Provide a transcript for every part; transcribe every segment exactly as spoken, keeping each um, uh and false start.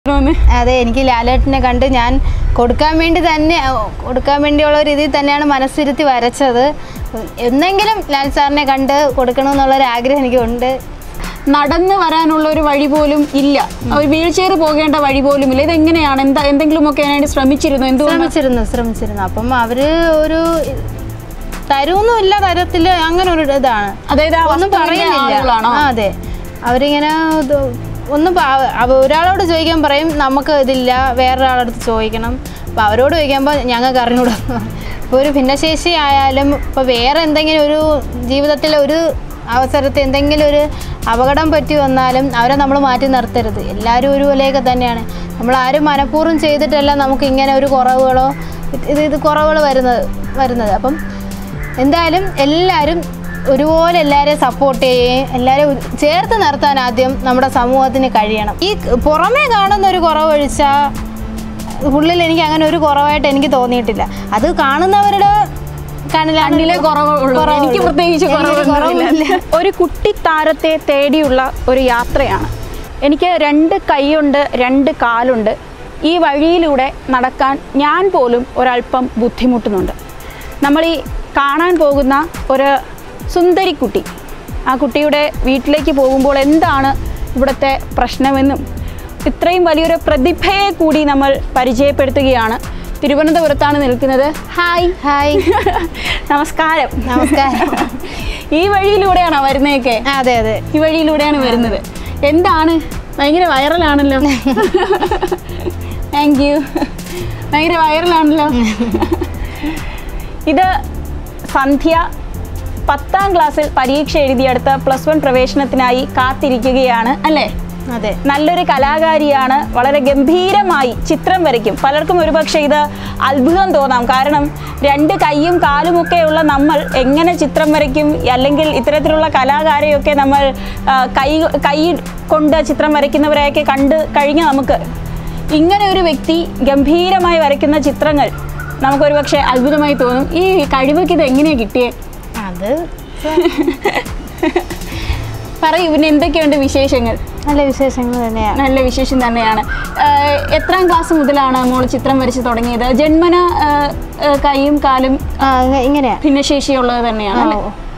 അതെ, എനിക്ക് ലാലേട്ടനെ കണ്ട് ഞാൻ കൊടുക്കാൻ വേണ്ടി തന്നെ കൊടുക്കാൻ വേണ്ടിയുള്ള രീതിയിൽ തന്നെയാണ് മനസ്സിരുത്തി വരച്ചത്. എന്നെങ്കിലും ലാൽ സാറിനെ കണ്ട് കൊടുക്കണമെന്നുള്ളൊരു ആഗ്രഹം എനിക്കുണ്ട്. നടന്ന് വരാനുള്ള ഒരു വഴി പോലും ഇല്ല, ഒരു വീൽ ചെയർ പോകേണ്ട വഴി പോലും ഇല്ല. ഇതെങ്ങനെയാണ്? എന്താ എന്തെങ്കിലുമൊക്കെ അതിനായിട്ട് ശ്രമിച്ചിരുന്നു? എന്ത് ശ്രമിച്ചിരുന്നു ശ്രമിച്ചിരുന്നു അപ്പം അവര് ഒരു തരുമൊന്നുമില്ല, തരത്തില് അങ്ങനെ ഒരു ഇതാണ്. അതായത് ഒന്നും പറയുന്നില്ല. അതെ, അവരിങ്ങനെ ഒന്നും ഒരാളോട് ചോദിക്കാൻ പറയും നമുക്ക് ഇതില്ല, വേറൊരാളടുത്ത് ചോദിക്കണം. അപ്പോൾ അവരോട് ചോദിക്കുമ്പോൾ ഞങ്ങൾക്ക് അറിഞ്ഞൂടാ. ഇപ്പോൾ ഒരു ഭിന്നശേഷി ആയാലും ഇപ്പോൾ വേറെ എന്തെങ്കിലും ഒരു ജീവിതത്തിലെ ഒരു അവസരത്തിൽ എന്തെങ്കിലും ഒരു അപകടം പറ്റി വന്നാലും അവരെ നമ്മൾ മാറ്റി നിർത്തരുത്. എല്ലാവരും ഒരുപോലെയൊക്കെ തന്നെയാണ്. നമ്മളാരും മനഃപൂർവ്വം ചെയ്തിട്ടല്ല നമുക്ക് ഇങ്ങനെ ഒരു കുറവുകളോ ഇത് ഇത് കുറവുകൾ വരുന്നത് വരുന്നത് അപ്പം എന്തായാലും എല്ലാവരും ഒരുപോലെ എല്ലാവരെയും സപ്പോർട്ട് ചെയ്യുകയും എല്ലാവരെയും ചേർത്ത് നിർത്താൻ ആദ്യം നമ്മുടെ സമൂഹത്തിന് കഴിയണം. ഈ പുറമേ കാണുന്ന ഒരു കുറവൊഴിച്ചാൽ ഉള്ളിൽ എനിക്ക് അങ്ങനെ ഒരു കുറവായിട്ട് എനിക്ക് തോന്നിയിട്ടില്ല. അത് കാണുന്നവരുടെ കണ്ണിലെ കുറവുള്ളൂ, എനിക്ക് പ്രത്യേകിച്ച് കുറവില്ല. ഒരു കുട്ടി താരത്തെ തേടിയുള്ള ഒരു യാത്രയാണ്. എനിക്ക് രണ്ട് കൈയുണ്ട്, രണ്ട് കാലുണ്ട്. ഈ വഴിയിലൂടെ നടക്കാൻ ഞാൻ പോലും ഒരല്പം ബുദ്ധിമുട്ടുന്നുണ്ട്. നമ്മൾ ഈ കാണാൻ പോകുന്ന ഒരു സുന്ദരിക്കുട്ടി, ആ കുട്ടിയുടെ വീട്ടിലേക്ക് പോകുമ്പോൾ എന്താണ് ഇവിടുത്തെ പ്രശ്നമെന്നും ഇത്രയും വലിയൊരു പ്രതിഭയെ കൂടി നമ്മൾ പരിചയപ്പെടുത്തുകയാണ്. തിരുവനന്തപുരത്താണ് നിൽക്കുന്നത്. ഹായ് ഹായ് നമസ്കാരം. നമസ്കാരം. ഈ വഴിയിലൂടെയാണോ വരുന്നതൊക്കെ? അതെ അതെ, ഈ വഴിയിലൂടെയാണ് വരുന്നത്. എന്താണ്? ഭയങ്കര വൈറലാണല്ലോ. Thank you. ഭയങ്കര വൈറലാണല്ലോ. ഇത് സന്ധ്യ പത്താം ക്ലാസ്സിൽ പരീക്ഷ എഴുതിയെടുത്ത് പ്ലസ് വൺ പ്രവേശനത്തിനായി കാത്തിരിക്കുകയാണ് അല്ലേ? അതെ, നല്ലൊരു കലാകാരിയാണ്. വളരെ ഗംഭീരമായി ചിത്രം വരയ്ക്കും. പലർക്കും ഒരുപക്ഷെ ഇത് അത്ഭുതം തോന്നാം. കാരണം രണ്ട് കൈയും കാലുമൊക്കെയുള്ള നമ്മൾ എങ്ങനെ ചിത്രം വരയ്ക്കും? അല്ലെങ്കിൽ ഇത്തരത്തിലുള്ള കലാകാരെയൊക്കെ നമ്മൾ കൈ കൈ കൊണ്ട് ചിത്രം വരയ്ക്കുന്നവരെയൊക്കെ കണ്ട് കഴിഞ്ഞാൽ നമുക്ക് ഇങ്ങനെ ഒരു വ്യക്തി ഗംഭീരമായി വരയ്ക്കുന്ന ചിത്രങ്ങൾ നമുക്കൊരു പക്ഷേ അത്ഭുതമായി തോന്നും. ഈ കഴിവൊക്കെ ഇത് എങ്ങനെയാണ് കിട്ടിയേ? അത് പറയൂ, പിന്നെ എന്തൊക്കെയുണ്ട് വിശേഷങ്ങൾ? നല്ല വിശേഷങ്ങൾ തന്നെയാണ്. നല്ല വിശേഷം തന്നെയാണ്. എത്രാം ക്ലാസ് മുതലാണ് മോള് ചിത്രം വരച്ച് തുടങ്ങിയത്? ജന്മന കൈയും കാലും ഇങ്ങനെയാ ഭിന്നശേഷിയുള്ളത് തന്നെയാണ്?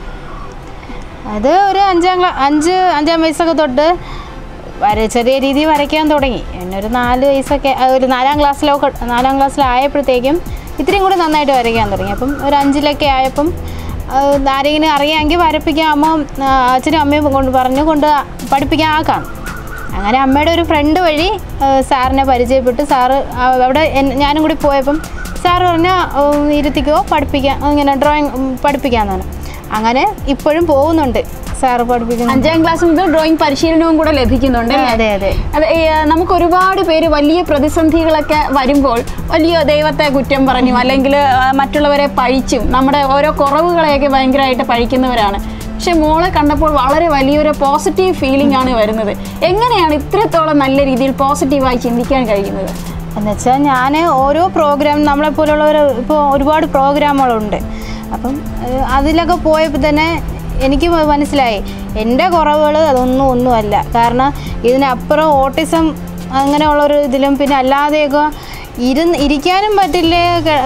അത് ഒരു അഞ്ചാം ക്ലാ അഞ്ച് അഞ്ചാം വയസ്സൊക്കെ തൊട്ട് വര ചെറിയ രീതിയിൽ വരയ്ക്കാൻ തുടങ്ങി. പിന്നെ ഒരു നാല് വയസ്സൊക്കെ ഒരു നാലാം ക്ലാസ്സിലൊക്കെ നാലാം ക്ലാസ്സിലായപ്പോഴത്തേക്കും ഇത്രയും കൂടി നന്നായിട്ട് വരയ്ക്കാൻ തുടങ്ങി. അപ്പം ഒരു അഞ്ചിലൊക്കെ ആയപ്പം ആരെങ്കിലും അറിയാമെങ്കിൽ വരപ്പിക്കാൻ അമ്മ അച്ഛനും അമ്മയും കൊണ്ട് പറഞ്ഞു കൊണ്ട് പഠിപ്പിക്കാൻ ആക്കാം. അങ്ങനെ അമ്മയുടെ ഒരു ഫ്രണ്ട് വഴി സാറിനെ പരിചയപ്പെട്ട് സാറ് അവിടെ ഞാനും കൂടി പോയപ്പം സാറ് പറഞ്ഞാൽ ഇരുത്തിക്കോ പഠിപ്പിക്കാം, ഇങ്ങനെ ഡ്രോയിങ് പഠിപ്പിക്കാമെന്നാണ്. അങ്ങനെ ഇപ്പോഴും പോകുന്നുണ്ട് സാറ് പഠിപ്പിക്കുന്നു. അഞ്ചാം ക്ലാസ് മുതൽ ഡ്രോയിങ് പരിശീലനവും കൂടെ ലഭിക്കുന്നുണ്ട്. അതെ അതെ അതെ. നമുക്ക് ഒരുപാട് പേര് വലിയ പ്രതിസന്ധികളൊക്കെ വരുമ്പോൾ വലിയ ദൈവത്തെ കുറ്റം പറഞ്ഞും അല്ലെങ്കിൽ മറ്റുള്ളവരെ പഴിച്ചും നമ്മുടെ ഓരോ കുറവുകളെയൊക്കെ ഭയങ്കരമായിട്ട് പഴിക്കുന്നവരാണ്. പക്ഷെ മോളെ കണ്ടപ്പോൾ വളരെ വലിയൊരു പോസിറ്റീവ് ഫീലിംഗ് ആണ് വരുന്നത്. എങ്ങനെയാണ് ഇത്രത്തോളം നല്ല രീതിയിൽ പോസിറ്റീവായി ചിന്തിക്കാൻ കഴിയുന്നത്? എന്നുവെച്ചാൽ ഞാൻ ഓരോ പ്രോഗ്രാം നമ്മളെപ്പോലുള്ളവർ ഇപ്പോൾ ഒരുപാട് പ്രോഗ്രാമുകളുണ്ട്. അപ്പം അതിലൊക്കെ പോയപ്പോൾ തന്നെ എനിക്ക് മനസ്സിലായി എൻ്റെ കുറവുകൾ അതൊന്നും ഒന്നുമല്ല. കാരണം ഇതിനപ്പുറം ഓട്ടിസം അങ്ങനെയുള്ളൊരു ഇതിലും പിന്നെ അല്ലാതെയൊക്കെ ഇരുന്ന് ഇരിക്കാനും പറ്റില്ല.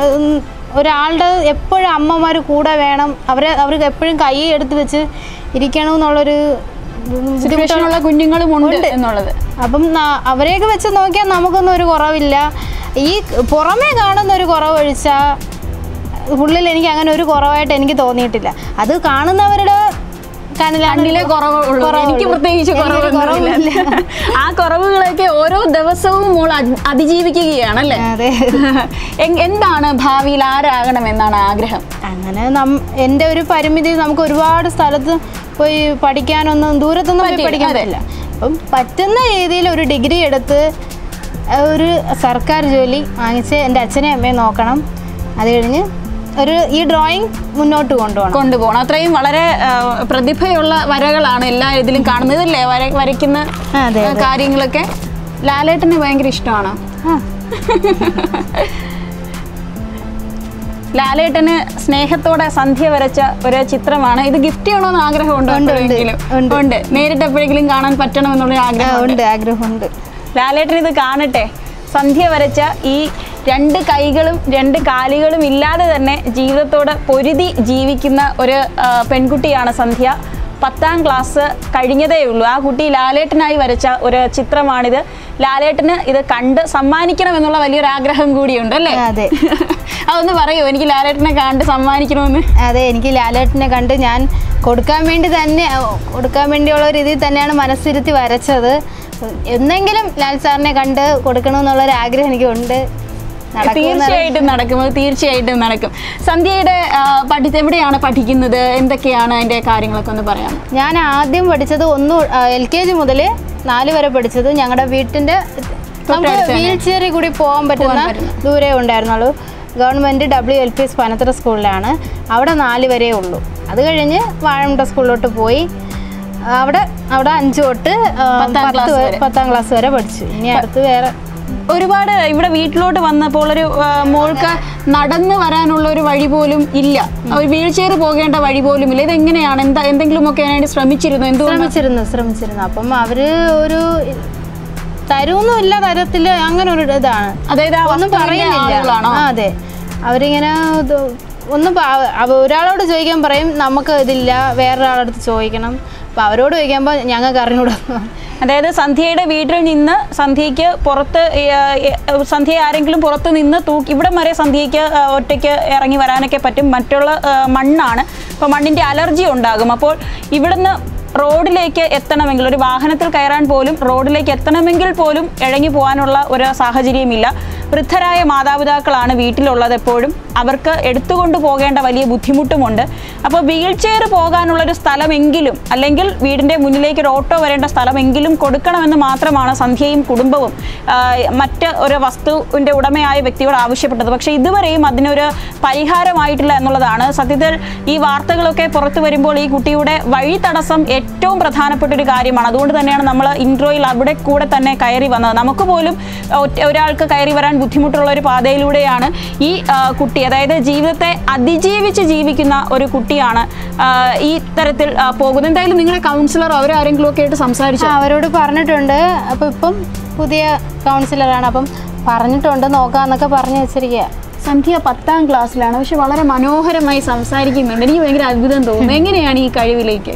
ഒരാളുടെ എപ്പോഴും അമ്മമാർ കൂടെ വേണം, അവരെ അവർക്ക് എപ്പോഴും കൈ എടുത്ത് വെച്ച് ഇരിക്കണം എന്നുള്ളൊരു ബുദ്ധിമുട്ടുള്ള കുഞ്ഞുങ്ങളും ഉണ്ട് എന്നുള്ളത്. അപ്പം അവരെയൊക്കെ വെച്ച് നോക്കിയാൽ നമുക്കൊന്നും ഒരു കുറവില്ല. ഈ പുറമേ കാണുന്ന ഒരു കുറവൊഴിച്ചാൽ ഉള്ളിൽ എനിക്ക് അങ്ങനെ ഒരു കുറവായിട്ട് എനിക്ക് തോന്നിയിട്ടില്ല. അത് കാണുന്നവരുടെ കണ്ണിലെ കുറവുള്ളൂ, എനിക്ക് പ്രത്യേകിച്ച് കുറവില്ല. ആ കുറവുകളൊക്കെ ഓരോ ദിവസവും മോൾ അതിജീവിക്കുകയാണല്ലേ? അതെ. എന്താണ് ഭാവിയിൽ ആരാകണം എന്നാണ് ആഗ്രഹം? അങ്ങനെ നം എൻ്റെ ഒരു പരിമിതി നമുക്ക് ഒരുപാട് സ്ഥലത്ത് പോയി പഠിക്കാനൊന്നും ദൂരത്തൊന്നും പോയി പഠിക്കാൻ പറ്റില്ല. അപ്പം പറ്റുന്ന രീതിയിൽ ഒരു ഡിഗ്രി എടുത്ത് ഒരു സർക്കാർ ജോലി വാങ്ങിച്ച് എൻ്റെ അച്ഛനെയും അമ്മയും നോക്കണം. അത് കഴിഞ്ഞ് ഒരു ഈ ഡ്രോയിങ് മുന്നോട്ട് കൊണ്ടുപോകണം കൊണ്ടുപോകണം അത്രയും വളരെ പ്രതിഭയുള്ള വരകളാണ് എല്ലാ ഇതിലും കാണുന്നത് അല്ലേ? വര വരയ്ക്കുന്ന കാര്യങ്ങളൊക്കെ ലാലേട്ടന് ഭയങ്കര ഇഷ്ടമാണോ? ലാലേട്ടന് സ്നേഹത്തോടെ സന്ധ്യ വരച്ച ഒരു ചിത്രമാണ് ഇത്. ഗിഫ്റ്റ് ചെയ്യണമെന്ന് ആഗ്രഹമുണ്ടോ? ഉണ്ട്. നേരിട്ട് എപ്പോഴെങ്കിലും കാണാൻ പറ്റണമെന്നുള്ള ആഗ്രഹമുണ്ട്. ആഗ്രഹമുണ്ട്. ലാലേട്ടൻ ഇത് കാണട്ടെ. സന്ധ്യ വരച്ച ഈ രണ്ട് കൈകളും രണ്ട് കാലുകളും ഇല്ലാതെ തന്നെ ജീവിതത്തോട് പൊരുതി ജീവിക്കുന്ന ഒരു പെൺകുട്ടിയാണ് സന്ധ്യ. പത്താം ക്ലാസ് കഴിഞ്ഞതേ ഉള്ളൂ. ആ കുട്ടി ലാലേട്ടനായി വരച്ച ഒരു ചിത്രമാണിത്. ലാലേട്ടന് ഇത് കണ്ട് സമ്മാനിക്കണം എന്നുള്ള വലിയൊരു ആഗ്രഹം കൂടിയുണ്ട് അല്ലേ? അതെ. അതൊന്ന് പറയൂ, എനിക്ക് ലാലേട്ടനെ കണ്ട് സമ്മാനിക്കണമെന്ന്. അതെ, എനിക്ക് ലാലേട്ടനെ കണ്ട് ഞാൻ കൊടുക്കാൻ വേണ്ടി തന്നെ കൊടുക്കാൻ വേണ്ടിയുള്ള ഒരു രീതിയിൽ തന്നെയാണ് മനസ്സിരുത്തി വരച്ചത്. എന്നെങ്കിലും ലാൽ സാറിനെ കണ്ട് കൊടുക്കണമെന്നുള്ളൊരു ആഗ്രഹം എനിക്കുണ്ട്. തീർച്ചയായിട്ടും നടക്കും, അത് തീർച്ചയായിട്ടും നടക്കും. സന്ധ്യയുടെ പഠിത്ത എവിടെയാണ് പഠിക്കുന്നത്, എന്തൊക്കെയാണ് അതിൻ്റെ കാര്യങ്ങളൊക്കെ ഒന്ന് പറയാം. ഞാൻ ആദ്യം പഠിച്ചത് ഒന്ന് എൽ കെ ജി മുതൽ നാല് വരെ പഠിച്ചത് ഞങ്ങളുടെ വീട്ടിൻ്റെ നമുക്ക് വീൽ ചെയറിൽ കൂടി പോകാൻ പറ്റുന്ന ദൂരേ ഉണ്ടായിരുന്നുള്ളൂ. Government W L P S Panathara സ്കൂളിലാണ്. അവിടെ നാല് വരേ ഉള്ളൂ. അത് കഴിഞ്ഞ് വാഴമുണ്ട സ്കൂളിലോട്ട് പോയി. അവിടെ അവിടെ അഞ്ച് തൊട്ട് പത്ത് പത്താം ക്ലാസ് വരെ പഠിച്ചു. ഇനി അടുത്ത് വേറെ ഒരുപാട് ഇവിടെ വീട്ടിലോട്ട് വന്നപ്പോൾ ഒരു മോൾക്ക് നടന്ന് വരാനുള്ള ഒരു വഴി പോലും ഇല്ല, ഒരു വീൽ ചെയർ പോകേണ്ട വഴി പോലും ഇല്ല. ഇതെങ്ങനെയാണ്, എന്താ എന്തെങ്കിലുമൊക്കെ അതിനായിട്ട് ശ്രമിച്ചിരുന്നു? എന്തോ ശ്രമിച്ചിരുന്നു ശ്രമിച്ചിരുന്നു അപ്പം അവര് ഒരു തരൂന്നുമില്ല തരത്തില് അങ്ങനെ ഒരു ഇതാണ്. അതായത് ഒന്നും പറയുന്നില്ല. ആ അതെ, അവരിങ്ങനെ ഒന്നും ഒരാളോട് ചോദിക്കാൻ പറയും നമുക്ക് ഇതില്ല, വേറൊരാളടുത്ത് ചോദിക്കണം. അപ്പം അവരോട് ചോദിക്കുമ്പോൾ ഞങ്ങൾക്ക് അറിഞ്ഞൂടാ. അതായത് സന്ധ്യയുടെ വീട്ടിൽ നിന്ന് സന്ധ്യയ്ക്ക് പുറത്ത് സന്ധ്യയെ ആരെങ്കിലും പുറത്ത് നിന്ന് തൂക്കി ഇവിടം വരെ സന്ധ്യയ്ക്ക് ഒറ്റയ്ക്ക് ഇറങ്ങി വരാനൊക്കെ പറ്റും. മറ്റുള്ള മണ്ണാണ്, അപ്പോൾ മണ്ണിൻ്റെ അലർജി ഉണ്ടാകും. അപ്പോൾ ഇവിടുന്ന് റോഡിലേക്ക് എത്തണമെങ്കിൽ, ഒരു വാഹനത്തിൽ കയറാൻ പോലും റോഡിലേക്ക് എത്തണമെങ്കിൽ പോലും ഇഴങ്ങി പോകാനുള്ള ഒരു സാഹചര്യമില്ല. വൃദ്ധരായ മാതാപിതാക്കളാണ് വീട്ടിലുള്ളത് എപ്പോഴും. അവർക്ക് എടുത്തുകൊണ്ട് പോകേണ്ട വലിയ ബുദ്ധിമുട്ടുമുണ്ട്. അപ്പോൾ വീൽ ചെയർ പോകാനുള്ളൊരു സ്ഥലമെങ്കിലും, അല്ലെങ്കിൽ വീടിൻ്റെ മുന്നിലേക്ക് ഒരു ഓട്ടോ വരേണ്ട സ്ഥലമെങ്കിലും കൊടുക്കണമെന്ന് മാത്രമാണ് സന്ധ്യയും കുടുംബവും മറ്റ് ഒരു വസ്തുവിൻ്റെ ഉടമയായ വ്യക്തിയോട് ആവശ്യപ്പെട്ടത്. പക്ഷേ ഇതുവരെയും അതിനൊരു പരിഹാരമായിട്ടില്ല എന്നുള്ളതാണ്. സത്യത്തിൽ ഈ വാർത്തകളൊക്കെ പുറത്തു വരുമ്പോൾ ഈ കുട്ടിയുടെ വഴി തടസ്സം ഏറ്റവും പ്രധാനപ്പെട്ട ഒരു കാര്യമാണ്. അതുകൊണ്ട് തന്നെയാണ് നമ്മൾ ഇൻട്രോയിൽ അവിടെ കൂടെ തന്നെ കയറി വന്നത്. നമുക്ക് പോലും ഒരാൾക്ക് കയറി വരാൻ ബുദ്ധിമുട്ടുള്ള ഒരു പാതയിലൂടെയാണ് ഈ കുട്ടി, അതായത് ജീവിതത്തെ അതിജീവിച്ച് ജീവിക്കുന്ന ഒരു കുട്ടിയാണ് ഈ തരത്തിൽ പോകുന്നത്. എന്തായാലും നിങ്ങളുടെ കൗൺസിലർ അവരാരെങ്കിലും ഒക്കെ ആയിട്ട് സംസാരിച്ചു? അവരോട് പറഞ്ഞിട്ടുണ്ട്. അപ്പം ഇപ്പം പുതിയ കൗൺസിലറാണ്, അപ്പം പറഞ്ഞിട്ടുണ്ട് നോക്കാന്നൊക്കെ പറഞ്ഞു വെച്ചിരിക്കുക. സന്ധ്യ പത്താം ക്ലാസ്സിലാണ്, പക്ഷെ വളരെ മനോഹരമായി സംസാരിക്കുന്നുണ്ട്. എനിക്ക് ഭയങ്കര അത്ഭുതം തോന്നുന്നു. എങ്ങനെയാണ് ഈ കഴിവിലേക്ക്?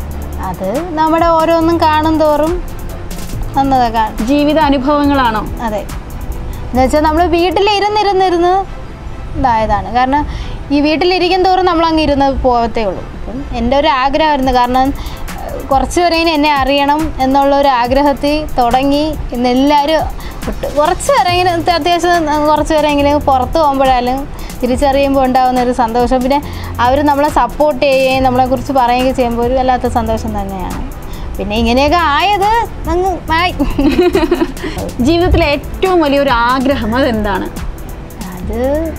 അത് നമ്മുടെ ഓരോന്നും കാണും തോറും വന്നതൊക്കെ ജീവിത അനുഭവങ്ങളാണോ? അതെ, എന്നുവെച്ചാൽ നമ്മൾ വീട്ടിലിരുന്നിരുന്നിരുന്ന് ഇതായതാണ്. കാരണം ഈ വീട്ടിലിരിക്കും തോറും നമ്മളങ്ങ് ഇരുന്ന് പോകത്തേ ഉള്ളൂ. അപ്പം എൻ്റെ ഒരു ആഗ്രഹമായിരുന്നു. കാരണം കുറച്ച് പേരെങ്കിലും എന്നെ അറിയണം എന്നുള്ള ഒരു ആഗ്രഹത്തിൽ തുടങ്ങി. ഇന്ന് എല്ലാവരും കുറച്ച് പേരെങ്കിലും അത്യാവശ്യം കുറച്ച് പേരെങ്കിലും പുറത്ത് പോകുമ്പോഴാലും തിരിച്ചറിയുമ്പോൾ ഉണ്ടാകുന്ന ഒരു സന്തോഷം, പിന്നെ അവർ നമ്മളെ സപ്പോർട്ട് ചെയ്യുകയും നമ്മളെക്കുറിച്ച് പറയുകയും ചെയ്യുമ്പോൾ ഒരു വല്ലാത്ത സന്തോഷം തന്നെയാണ്. പിന്നെ ഇങ്ങനെയൊക്കെ ആയത് അങ്ങ് ആയി. ജീവിതത്തിലെ ഏറ്റവും വലിയൊരു ആഗ്രഹം അതെന്താണ്? അത്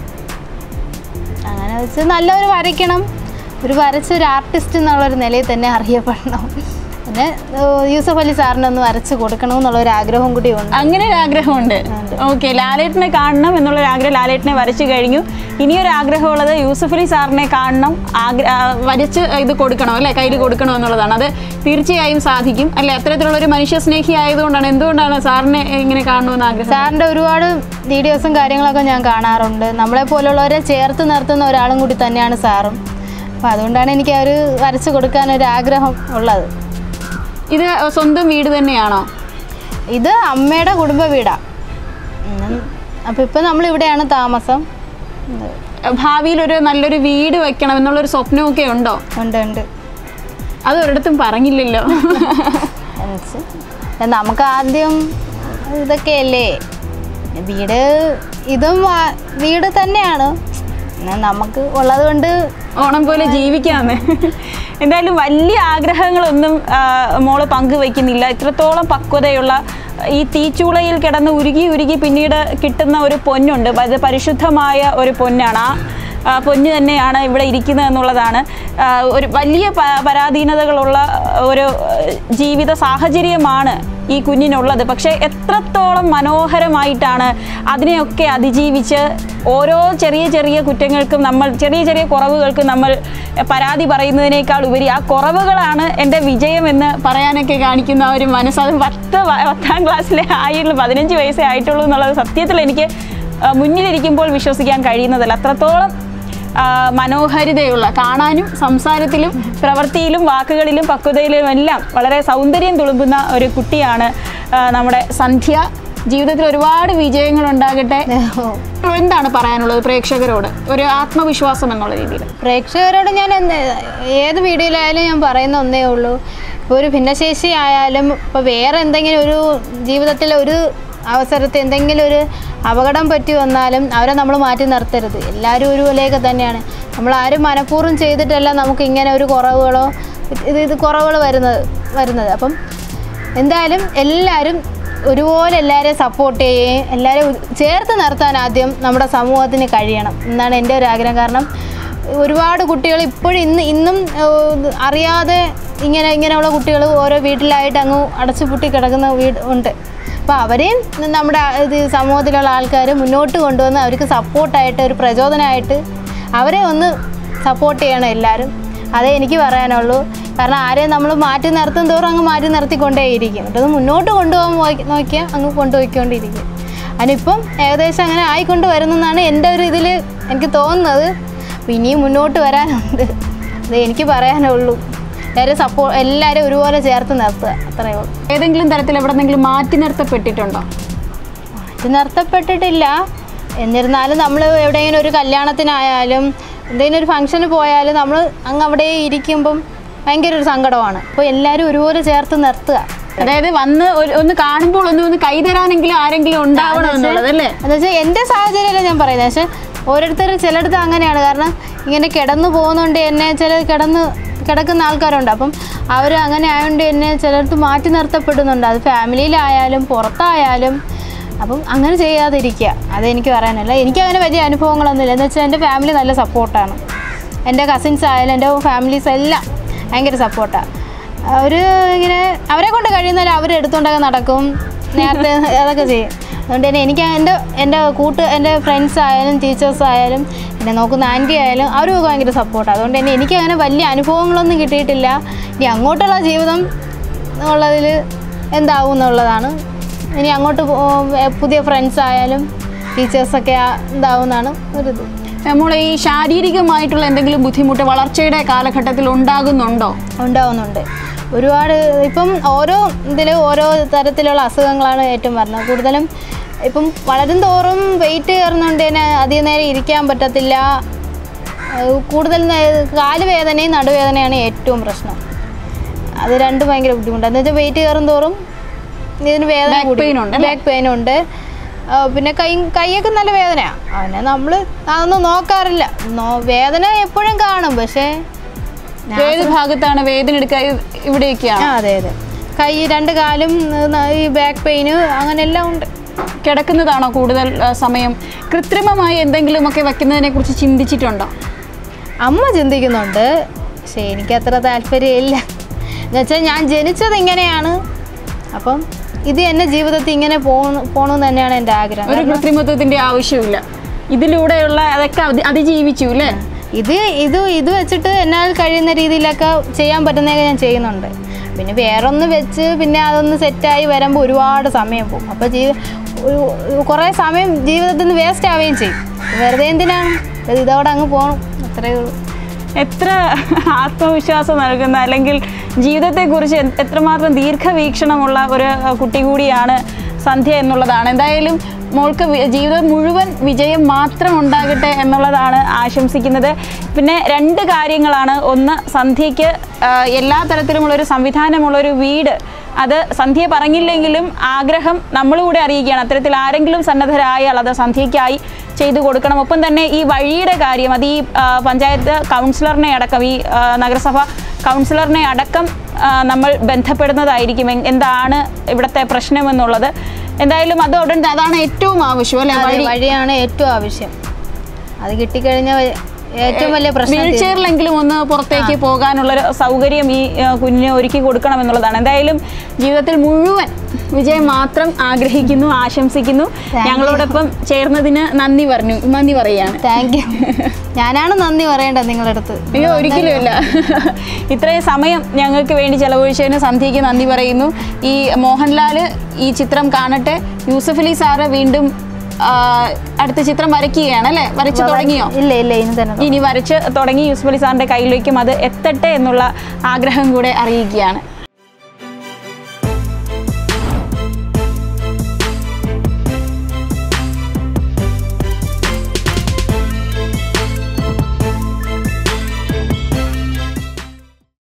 അങ്ങനെ വെച്ച് നല്ലൊരു വരയ്ക്കണം, ഒരു വരച്ചൊരു ആർട്ടിസ്റ്റ് എന്നുള്ളൊരു നിലയിൽ തന്നെ അറിയപ്പെടണം. പിന്നെ യൂസഫ് അലി സാറിനെ ഒന്ന് വരച്ച് കൊടുക്കണം എന്നുള്ളൊരു ആഗ്രഹം കൂടി ഉണ്ട്. അങ്ങനെ ഒരു ആഗ്രഹമുണ്ട്. ഓക്കെ, ലാലേട്ടനെ കാണണം എന്നുള്ളൊരു ആഗ്രഹം. ലാലേട്ടനെ വരച്ച് കഴിഞ്ഞു. ഇനിയൊരു ആഗ്രഹമുള്ളത് യൂസഫ് അലി സാറിനെ കാണണം, വരച്ച് ഇത് കൊടുക്കണം അല്ലേ, കയ്യിൽ കൊടുക്കണം എന്നുള്ളതാണ്. അത് തീർച്ചയായും സാധിക്കും അല്ലേ? അത്തരത്തിലുള്ളൊരു മനുഷ്യ സ്നേഹി ആയതുകൊണ്ടാണ്. എന്തുകൊണ്ടാണ് സാറിനെ ഇങ്ങനെ കാണണമെന്ന് ആഗ്രഹം? സാറിൻ്റെ ഒരുപാട് വീഡിയോസും കാര്യങ്ങളൊക്കെ ഞാൻ കാണാറുണ്ട്. നമ്മളെ പോലുള്ളവരെ ചേർത്ത് നിർത്തുന്ന ഒരാളും കൂടി തന്നെയാണ് സാറും. അപ്പം അതുകൊണ്ടാണ് എനിക്ക് അവർ വരച്ച് കൊടുക്കാനൊരു ആഗ്രഹം ഉള്ളത്. ഇത് സ്വന്തം വീട് തന്നെയാണോ? ഇത് അമ്മയുടെ കുടുംബ വീടാണ്. അപ്പം ഇപ്പം നമ്മളിവിടെയാണ് താമസം. ഭാവിയിൽ ഒരു നല്ലൊരു വീട് വെക്കണം എന്നുള്ളൊരു സ്വപ്നമൊക്കെ ഉണ്ടോ? ഉണ്ട് ഉണ്ട്. അത് ഒരിടത്തും പറഞ്ഞില്ലല്ലോ. നമുക്ക് ആദ്യം ഇതൊക്കെയല്ലേ വീട്, ഇതും വീട് തന്നെയാണ്. നമുക്ക് ഉള്ളത് കൊണ്ട് ഓണം പോലെ ജീവിക്കാന്ന്. എന്തായാലും വലിയ ആഗ്രഹങ്ങളൊന്നും മോള് പങ്കുവയ്ക്കുന്നില്ല. ഇത്രത്തോളം പക്വതയുള്ള ഈ തീച്ചൂളയിൽ കിടന്ന് ഉരുകി ഉരുകി പിന്നീട് കിട്ടുന്ന ഒരു പൊന്നുണ്ട്. അത് പരിശുദ്ധമായ ഒരു പൊന്നാണ്. ആ പൊന്ന് തന്നെയാണ് ഇവിടെ ഇരിക്കുന്നത് എന്നുള്ളതാണ്. ഒരു വലിയ പരാധീനതകളുള്ള ഒരു ജീവിത സാഹചര്യമാണ് ഈ കുഞ്ഞിനുള്ളത്. പക്ഷേ എത്രത്തോളം മനോഹരമായിട്ടാണ് അതിനെയൊക്കെ അതിജീവിച്ച് ഓരോ ചെറിയ ചെറിയ കുറ്റങ്ങൾക്കും നമ്മൾ ചെറിയ ചെറിയ കുറവുകൾക്കും നമ്മൾ പരാതി പറയുന്നതിനേക്കാൾ ഉപരി ആ കുറവുകളാണ് എൻ്റെ വിജയമെന്ന് പറയാനൊക്കെ കാണിക്കുന്ന ഒരു മനസ്സ്. അത് പത്ത് പത്താം ക്ലാസ്സിലെ ആയിട്ടുള്ളൂ, പതിനഞ്ച് വയസ്സേ ആയിട്ടുള്ളൂ എന്നുള്ളത് സത്യത്തിൽ എനിക്ക് മുന്നിലിരിക്കുമ്പോൾ വിശ്വസിക്കാൻ കഴിയുന്നതല്ല. അത്രത്തോളം മനോഹാരിതയുള്ള, കാണാനും സംസാരത്തിലും പ്രവൃത്തിയിലും വാക്കുകളിലും പക്വതയിലും എല്ലാം വളരെ സൗന്ദര്യം തുളുമ്പുന്ന ഒരു കുട്ടിയാണ് നമ്മുടെ സന്ധ്യ. ജീവിതത്തിൽ ഒരുപാട് വിജയങ്ങൾ ഉണ്ടാകട്ടെ. എന്താണ് പറയാനുള്ളത് പ്രേക്ഷകരോട് ഒരു ആത്മവിശ്വാസം എന്നുള്ള രീതിയിൽ? പ്രേക്ഷകരോട് ഞാൻ ഏത് വീഡിയോയിലായാലും ഞാൻ പറയുന്ന ഒന്നേ ഉള്ളൂ, ഇപ്പോൾ ഒരു ഭിന്നശേഷി ആയാലും ഇപ്പോൾ വേറെ എന്തെങ്കിലും ഒരു ജീവിതത്തിൽ ഒരു അവസരത്തിൽ എന്തെങ്കിലും ഒരു അപകടം പറ്റി വന്നാലും അവരെ നമ്മൾ മാറ്റി നിർത്തരുത്. എല്ലാവരും ഒരുപോലെയൊക്കെ തന്നെയാണ്. നമ്മൾ ആരും മനഃപൂർവ്വം ചെയ്തിട്ടല്ല നമുക്ക് ഇങ്ങനെ ഒരു കുറവുകളോ ഇത് ഇത് കുറവുകൾ വരുന്നത് വരുന്നത് അപ്പം എന്തായാലും എല്ലാവരും ഒരുപോലെ എല്ലാവരെയും സപ്പോർട്ട് ചെയ്യുകയും എല്ലാവരും ചേർത്ത് നിർത്താൻ ആദ്യം നമ്മുടെ സമൂഹത്തിന് കഴിയണം എന്നാണ് എൻ്റെ ഒരു ആഗ്രഹം. കാരണം ഒരുപാട് കുട്ടികൾ ഇപ്പോഴും ഇന്ന് ഇന്നും അറിയാതെ ഇങ്ങനെ ഇങ്ങനെയുള്ള കുട്ടികൾ ഓരോ വീട്ടിലായിട്ട് അങ്ങ് അടച്ചുപൂട്ടി കിടക്കുന്ന വീട് ഉണ്ട്. അപ്പോൾ അവരെയും നമ്മുടെ ഇത് സമൂഹത്തിലുള്ള ആൾക്കാർ മുന്നോട്ട് കൊണ്ടുവന്ന് അവർക്ക് സപ്പോർട്ടായിട്ട് ഒരു പ്രചോദനമായിട്ട് അവരെ ഒന്ന് സപ്പോർട്ട് ചെയ്യണം എല്ലാവരും. അതേ എനിക്ക് പറയാനുള്ളൂ. കാരണം ആരെയും നമ്മൾ മാറ്റി നിർത്തും തോറും അങ്ങ് മാറ്റി നിർത്തിക്കൊണ്ടേയിരിക്കും. എന്നിട്ടത് മുന്നോട്ട് കൊണ്ടുപോകാൻ നോക്കിയാൽ അങ്ങ് കൊണ്ടുപോയിക്കൊണ്ടിരിക്കും. അതിനിപ്പം ഏകദേശം അങ്ങനെ ആയിക്കൊണ്ട് വരുന്നെന്നാണ് എൻ്റെ ഒരു ഇതിൽ എനിക്ക് തോന്നുന്നത്. അപ്പോൾ ഇനിയും മുന്നോട്ട് വരാനുണ്ട്. അത് എനിക്ക് പറയാനുള്ളൂ. എല്ലാവരും സപ്പോ എല്ലാവരും ഒരുപോലെ ചേർത്ത് നിർത്തുക, അത്രയേ ഉള്ളൂ. ഏതെങ്കിലും തരത്തിൽ എവിടെന്നെങ്കിലും മാറ്റി നിർത്തപ്പെട്ടിട്ടുണ്ടോ? മാറ്റി നിർത്തപ്പെട്ടിട്ടില്ല. എന്നിരുന്നാലും നമ്മൾ എവിടെയെങ്കിലും ഒരു കല്യാണത്തിനായാലും എന്തെങ്കിലും ഒരു ഫംഗ്ഷന് പോയാലും നമ്മൾ അങ്ങ് അവിടെ ഇരിക്കുമ്പം ഭയങ്കര ഒരു സങ്കടമാണ്. അപ്പോൾ എല്ലാവരും ഒരുപോലെ ചേർത്ത് നിർത്തുക. അതായത് വന്ന് ഒന്ന് കാണുമ്പോൾ ഒന്ന് ഒന്ന് കൈതരാനെങ്കിലും ആരെങ്കിലും ഉണ്ടാവണം എന്നുള്ളത് അല്ലേ? എന്ന് വെച്ചാൽ എൻ്റെ സാഹചര്യമല്ല ഞാൻ പറയുന്നത്. പക്ഷേ ഓരോരുത്തരും ചിലയിടത്ത് അങ്ങനെയാണ്. കാരണം ഇങ്ങനെ കിടന്നു പോകുന്നുണ്ട് എന്നെ ചില കിടന്ന് കിടക്കുന്ന ആൾക്കാരുണ്ട്. അപ്പം അവർ അങ്ങനെ ആയതുകൊണ്ട് എന്നെ ചിലർക്ക് മാറ്റി നിർത്തപ്പെടുന്നുണ്ട്. അത് ഫാമിലിയിലായാലും പുറത്തായാലും. അപ്പം അങ്ങനെ ചെയ്യാതിരിക്കുക, അതെനിക്ക് പറയാനല്ല. എനിക്കങ്ങനെ വലിയ അനുഭവങ്ങളൊന്നുമില്ല. എന്ന് വെച്ചാൽ എൻ്റെ ഫാമിലി നല്ല സപ്പോർട്ടാണ്. എൻ്റെ കസിൻസ് ആയാലും എൻ്റെ ഫാമിലീസ് എല്ലാം ഭയങ്കര സപ്പോർട്ടാണ്. അവർ ഇങ്ങനെ അവരെ കൊണ്ട് കഴിയുന്നവരെ അവർ എടുത്തുകൊണ്ടൊക്കെ നടക്കും, നേരത്തെ അതൊക്കെ ചെയ്യും. അതുകൊണ്ട് തന്നെ എനിക്ക് എൻ്റെ എൻ്റെ കൂട്ട് എൻ്റെ ഫ്രണ്ട്സ് ആയാലും ടീച്ചേഴ്സ് ആയാലും എന്നെ നോക്കുന്ന ആൻറ്റി ആയാലും അവരും ഭയങ്കര സപ്പോർട്ടാണ്. അതുകൊണ്ട് തന്നെ എനിക്ക് അങ്ങനെ വലിയ അനുഭവങ്ങളൊന്നും കിട്ടിയിട്ടില്ല. ഇനി അങ്ങോട്ടുള്ള ജീവിതം ഉള്ളതിൽ എന്താവും എന്നുള്ളതാണ്. ഇനി അങ്ങോട്ട് പുതിയ ഫ്രണ്ട്സ് ആയാലും ടീച്ചേഴ്സൊക്കെ എന്താവുമെന്നാണ് ഒരിത്. നമ്മളെ ഈ ശാരീരികമായിട്ടുള്ള എന്തെങ്കിലും ബുദ്ധിമുട്ട് വളർച്ചയുടെ കാലഘട്ടത്തിൽ ഉണ്ടാകുന്നുണ്ടോ? ഉണ്ടാവുന്നുണ്ട് ഒരുപാട്. ഇപ്പം ഓരോ ഇതിൽ ഓരോ തരത്തിലുള്ള അസുഖങ്ങളാണ് ഏറ്റവും വരുന്നത്. കൂടുതലും ഇപ്പം വളരും തോറും വെയിറ്റ് കയറുന്നുണ്ട് തന്നെ അധികം നേരം ഇരിക്കാൻ പറ്റത്തില്ല. കൂടുതൽ കാലുവേദനയും നടുവേദനയാണ് ഏറ്റവും പ്രശ്നം. അത് രണ്ടും ഭയങ്കര ബുദ്ധിമുട്ടാണ്. എന്ന് വെച്ചാൽ വെയിറ്റ് കയറും തോറും ഇതിന് വേദന കൂടി, ബാക്ക് പെയിനുണ്ട്. പിന്നെ കൈ കൈയൊക്കെ നല്ല വേദനയാണ്. അതിനെ നമ്മൾ അതൊന്നും നോക്കാറില്ല. വേദന എപ്പോഴും കാണും. പക്ഷേ ഏത് ഭാഗത്താണ് വേദന എടുക്കുക? ഇവിടെയൊക്കെയാണ്. അതെ അതെ, കൈ രണ്ട് കാലും ഈ ബാക്ക് പെയിന് അങ്ങനെ എല്ലാം ഉണ്ട്. കിടക്കുന്നതാണോ കൂടുതൽ സമയം? കൃത്രിമമായി എന്തെങ്കിലുമൊക്കെ വെക്കുന്നതിനെ കുറിച്ച് ചിന്തിച്ചിട്ടുണ്ടോ? അമ്മ ചിന്തിക്കുന്നുണ്ട്, പക്ഷേ എനിക്കത്ര താല്പര്യമില്ല. എന്നുവെച്ചാൽ ഞാൻ ജനിച്ചത് ഇങ്ങനെയാണ്. അപ്പം ഇത് എൻ്റെ ജീവിതത്തിൽ ഇങ്ങനെ പോകണം പോകണമെന്ന് തന്നെയാണ് എൻ്റെ ആഗ്രഹം. ഒരു കൃത്രിമത്വത്തിൻ്റെ ആവശ്യമില്ല. ഇതിലൂടെയുള്ള അതൊക്കെ അതിജീവിച്ചു അല്ലേ? ഇത് ഇത് ഇത് വെച്ചിട്ട് എന്നാൽ കഴിയുന്ന രീതിയിലൊക്കെ ചെയ്യാൻ പറ്റുന്നതൊക്കെ ഞാൻ ചെയ്യുന്നുണ്ട്. പിന്നെ വേറൊന്ന് വെച്ച് പിന്നെ അതൊന്ന് സെറ്റായി വരുമ്പോൾ ഒരുപാട് സമയം പോകും. അപ്പോൾ ജീവ കുറേ സമയം ജീവിതത്തിൽ നിന്ന് വേസ്റ്റ് ആവുകയും ചെയ്യും. വെറുതെ എന്തിനാണ് ഇതോടെ അങ്ങ് പോകണം, അത്രയേ ഉള്ളൂ. എത്ര ആത്മവിശ്വാസം നൽകുന്ന അല്ലെങ്കിൽ ജീവിതത്തെക്കുറിച്ച് എത്രമാത്രം ദീർഘവീക്ഷണമുള്ള ഒരു കുട്ടി കൂടിയാണ് സന്ധ്യ എന്നുള്ളതാണ്. എന്തായാലും മോൾക്ക് ജീവിതം മുഴുവൻ വിജയം മാത്രം ഉണ്ടാകട്ടെ എന്നുള്ളതാണ് ആശംസിക്കുന്നത്. പിന്നെ രണ്ട് കാര്യങ്ങളാണ്. ഒന്ന്, സന്ധ്യയ്ക്ക് എല്ലാ തരത്തിലുമുള്ളൊരു സംവിധാനമുള്ളൊരു വീട്, അത് സന്ധ്യ പറഞ്ഞില്ലെങ്കിലും ആഗ്രഹം നമ്മളുകൂടെ അറിയിക്കുകയാണ്. അത്തരത്തിൽ ആരെങ്കിലും സന്നദ്ധരായാൽ അത് സന്ധ്യയ്ക്കായി ചെയ്തു കൊടുക്കണം. ഒപ്പം തന്നെ ഈ വഴിയുടെ കാര്യം, അത് ഈ പഞ്ചായത്ത് കൗൺസിലറിനെ അടക്കം, ഈ നഗരസഭ കൗൺസിലറിനെ അടക്കം നമ്മൾ ബന്ധപ്പെടുന്നതായിരിക്കും എന്താണ് ഇവിടുത്തെ പ്രശ്നമെന്നുള്ളത്. എന്തായാലും അത് ഉടൻ അതാണ് ഏറ്റവും ആവശ്യം അല്ലേ? വഴിയാണ് ഏറ്റവും ആവശ്യം. അത് കിട്ടിക്കഴിഞ്ഞാൽ ഏറ്റവും വലിയ പ്രശ്നം. വീൽ ചെയറിലെങ്കിലും ഒന്ന് പുറത്തേക്ക് പോകാനുള്ളൊരു സൗകര്യം ഈ കുഞ്ഞിനെ ഒരുക്കി കൊടുക്കണം എന്നുള്ളതാണ്. എന്തായാലും ജീവിതത്തിൽ മുഴുവൻ വിജയം മാത്രം ആഗ്രഹിക്കുന്നു, ആശംസിക്കുന്നു. ഞങ്ങളോടൊപ്പം ചേർന്നതിന് നന്ദി പറഞ്ഞു നന്ദി പറയുകയാണ്. Thank you. ഞാനാണ് നന്ദി പറയേണ്ടത് നിങ്ങളുടെ അടുത്ത്. അയ്യോ ഒരിക്കലും ഇല്ല. ഇത്രയും സമയം ഞങ്ങൾക്ക് വേണ്ടി ചെലവഴിച്ചതിന് സന്ധ്യയ്ക്ക് നന്ദി പറയുന്നു. ഈ മോഹൻലാൽ ഈ ചിത്രം കാണട്ടെ. യൂസഫ് അലി സാറ് വീണ്ടും അടുത്ത ചിത്രം വരയ്ക്കുകയാണ് അല്ലേ? വരച്ചു തുടങ്ങിയോ? ഇല്ല ഇല്ല ഇനി തന്നെ ഇനി വരച്ച് തുടങ്ങി യൂസഫ് അലി സാറിൻ്റെ കയ്യിലേക്കും അത് എത്തട്ടെ എന്നുള്ള ആഗ്രഹം കൂടെ അറിയിക്കുകയാണ്.